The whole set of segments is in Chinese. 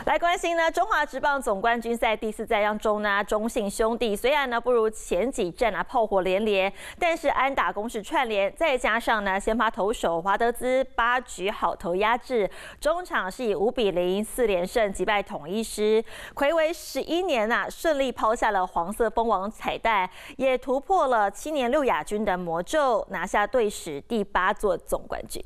来关心呢，中华职棒总冠军赛第4战让中信兄弟虽然呢不如前几战炮火连连，但是安打攻势串联，再加上呢先发投手华德兹8局好投压制，中场是以5-0 4连胜击败统一狮，睽违11年顺利抛下了黄色蜂王彩带，也突破了7年6亚军的魔咒，拿下队史第8座总冠军。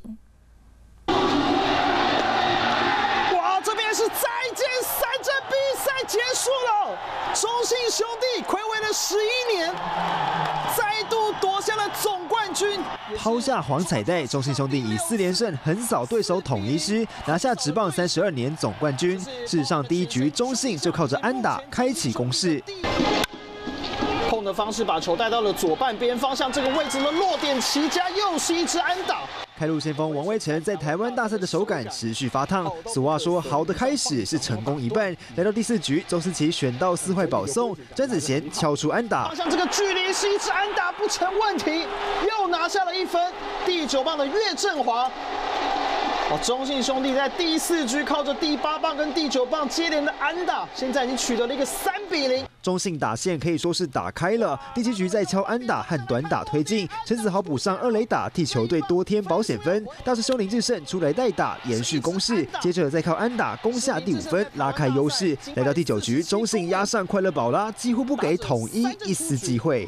这边是再见3战比赛结束了，中信兄弟睽违了11年，再度夺下了总冠军。 抛下黄彩带，中信兄弟以4连胜横扫对手统一狮，拿下职棒32年总冠军。事实上，第1局中信就靠着安打开启攻势。 控的方式把球带到了左半边方向这个位置的落点，齐家又是一支安打。 开路先锋王威成在台湾大赛的手感持续发烫。俗话说，好的开始是成功一半。来到第4局，周思齐选到4坏保送，詹子贤敲出安打。 方向这个距离是一支安打不成问题，又拿下了1分。第9棒的岳振华。 中信兄弟在第4局靠着第8棒跟第9棒接连的安打，现在已经取得了一个3-0。 中信打线可以说是打开了，第7局再敲安打和短打推进，陈子豪补上2垒打，替球队多添保险分。大师兄林志胜出来代打，延续攻势，接着再靠安打攻下第5分，拉开优势。来到第9局，中信压上快乐宝拉，几乎不给统一一丝机会。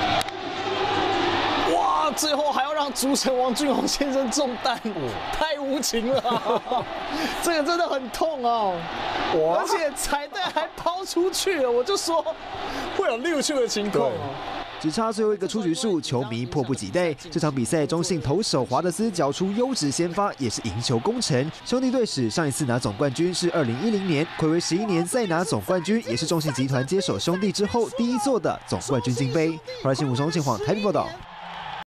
最后还要让主审王俊宏先生中弹，太无情了，这个真的很痛哦。而且彩带还抛出去了，我就说会有溜球的情况哦。 只差最后一个出局数，球迷迫不及待。这场比赛，中信投手华德斯缴出优质先发，也是赢球功臣。兄弟队史上一次拿总冠军是2010年，睽违11年再拿总冠军，也是中信集团接手兄弟之后第1座的总冠军金杯。华视新闻中信晃台北报道。